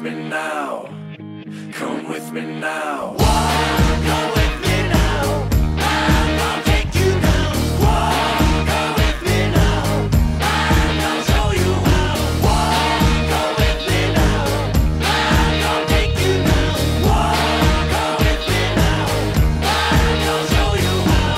me now. Come with me now. Walk, go with me now. I'll take you down. Walk, go with me now. I'll show you how. Walk, go with me now. I'll take you down. Walk, go with me now. I'll show you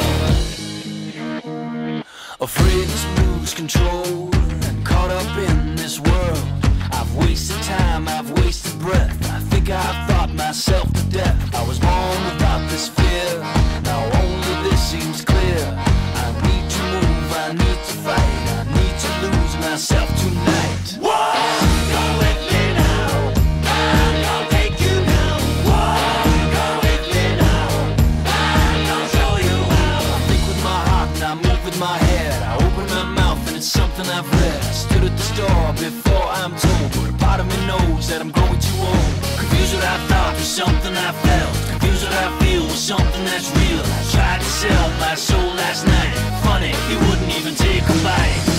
how. Afraid to lose control and caught up in this world. I've wasted time, I've wasted breath. I think I've thought myself to death. I was born without this fear. Now only this seems clear. I need to move, I need to fight. I need to lose myself tonight. Walk, go with me now. I'll take you down. Walk, go with me now. I'll show you how. I think with my heart and I move with my head. I open my mouth and it's something I've read. I stood at the store before I'm told, but a part of me knows that I'm growing too old. Confused what I thought was something I felt. Confused what I feel was something that's real. I tried to sell my soul last night. Funny, he wouldn't even take a bite.